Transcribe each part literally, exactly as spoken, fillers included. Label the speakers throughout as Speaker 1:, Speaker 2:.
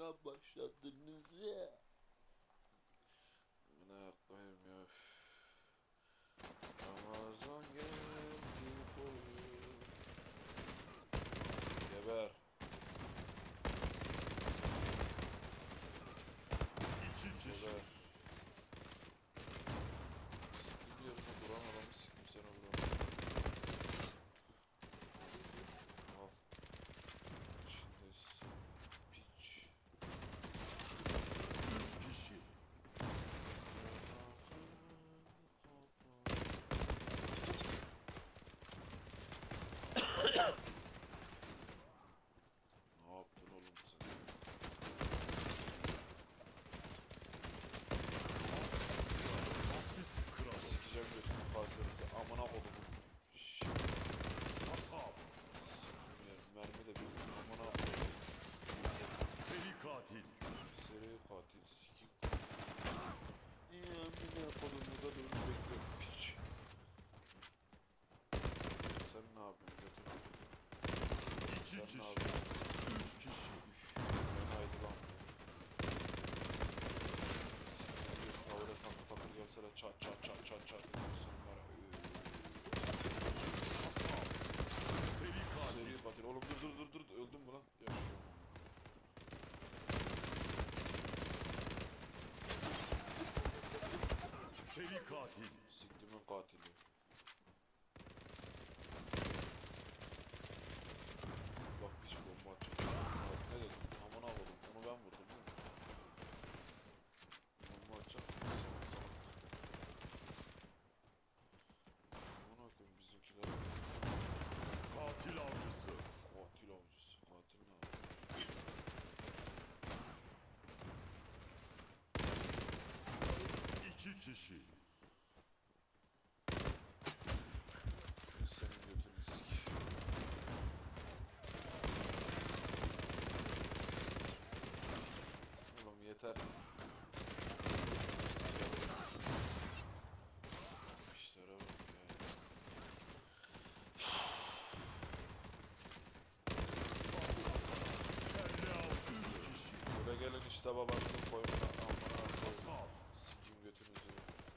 Speaker 1: oynamaya başladınız ya.
Speaker 2: Ne koyayım ya. Ramazan geldi boyu. Geber.
Speaker 3: İki kişi.
Speaker 2: Geber. Siktim yerine duran adamı siktim sen oğlum. Al. İçindeyiz. Piç.
Speaker 3: Üç kişi.
Speaker 2: Ne yaptın oğlum sen?
Speaker 3: Asist kralı.
Speaker 2: Sikeceğim götünü parçanızı amına kodumun. Şşş.
Speaker 3: Asap.
Speaker 2: Mermi de bir amına kodumun.
Speaker 3: Seri katil.
Speaker 2: Seri katil sikik. Niye amına kodumu da böyle bekliyorum piç. Sen ne yapıyorsun götür?
Speaker 3: İki
Speaker 2: Sen
Speaker 3: kişi.
Speaker 2: ne yapıyorsun?
Speaker 3: Üç kişi.
Speaker 2: Haydi lan. Siktir bir tavıra takı takır gelsene çat çat çat çat çat. Sonlara.
Speaker 3: Asap. Seri katil.
Speaker 2: Seri katil. Oğlum dur dur dur dur. Öldün mü lan? Yaşıyorum.
Speaker 3: Seri katil.
Speaker 2: Siktimin katili. Bak hiç bomba atacak. Bak ne dedim? Amına koydum. Onu ben vurdum değil mi? Bomba atacak. Salak salak. Amına koyayım bizimkiler.
Speaker 3: Katil avcısı.
Speaker 2: Katil avcısı. Katil ne abi?
Speaker 3: İki kişi.
Speaker 2: Senin götünü sik. Oğlum yeter. İşlere bak ya.
Speaker 3: Kelle avcısı. Üç kişi.
Speaker 2: Şöyle gelin işte babanızın koymuna amına koyun.
Speaker 3: Asap.
Speaker 2: Sikim götünüzü.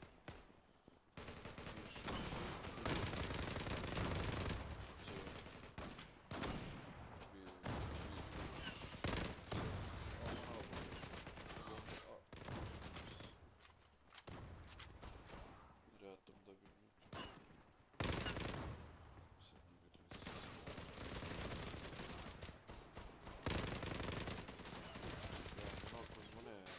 Speaker 2: Bir, bir, nereye attığımı da bilmiyorum ki. Senin götünü siksin. Ya buna koyayım bu ne ya?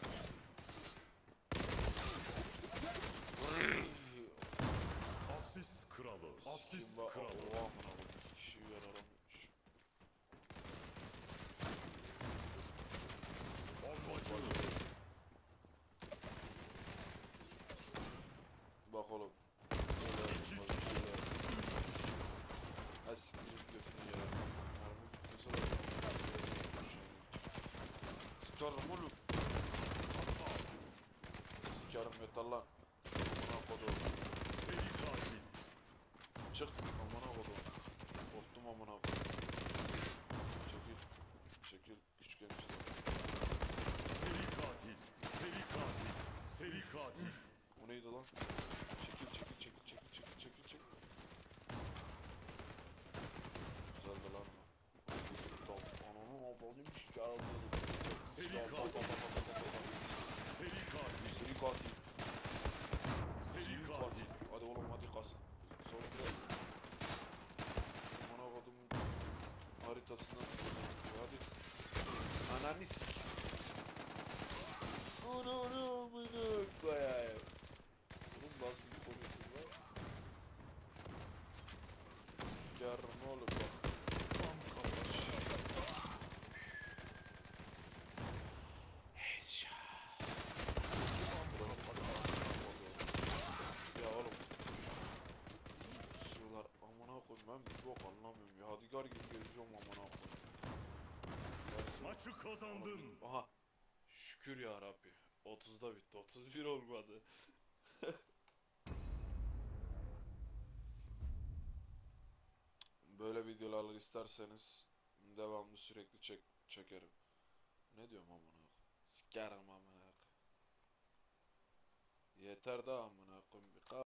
Speaker 3: Asist kralı. Asist
Speaker 2: Sikim ba-
Speaker 3: kralı.
Speaker 2: Oha amına koyayım. İki kişiyi yaralamış.
Speaker 3: Bombacı.
Speaker 2: Bak oğlum.
Speaker 3: İki
Speaker 2: Böyle
Speaker 3: kişi.
Speaker 2: böyle. Ha siktirin götünü ya. Harbi bitmese de. Sikerim oğlum.
Speaker 3: Asap.
Speaker 2: Sikerim yeter lan. Amına kodum.
Speaker 3: Seri katil.
Speaker 2: Çık amına kodum. Korktum amına kodum. Çekil. Çekil. Küçük enişte.
Speaker 3: Seri katil. Seri katil. Seri katil.
Speaker 2: O neydi lan? Çekil çekil çekil çekil çekil çekil çekil. Güzeldi lan bu. Ananı avradım şikar alıyordum.
Speaker 3: Seri katil. Seri katil.
Speaker 2: Seri katil.
Speaker 3: Seri katil.
Speaker 2: Hadi oğlum hadi kas. Sonra biraz. Amına kodum haritasından sıkıntı. Hadi. Ananı sik. Ananı amına koyayım. Oğlum nasıl bir konuşuyor lan? Sikerim oğlum bak. Tam kapaş. Headshot. Ya oğlum. Sular amına koyayım ben bir bok anlamıyorum ya. Hadigar gibi geziyorum amına koyayım. Dersin.
Speaker 3: Maçı kazandın.
Speaker 2: Aha. Şükür ya Rabbi. otuzda bitti. otuz bir olmadı. Böyle videolar isterseniz devamlı sürekli çek çekerim. Ne diyorum amına? Sikerim amına koyayım. Yeter daha amına koyayım.